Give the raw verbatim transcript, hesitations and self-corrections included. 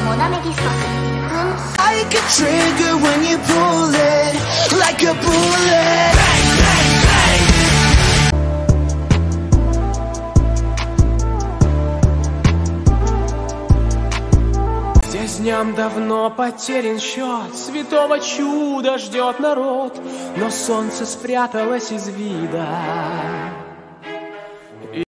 Like a trigger when you pull it, like a bullet. Bang, bang, bang. Здесь дням давно потерян счет, святого чуда ждет народ, но солнце спряталось из вида.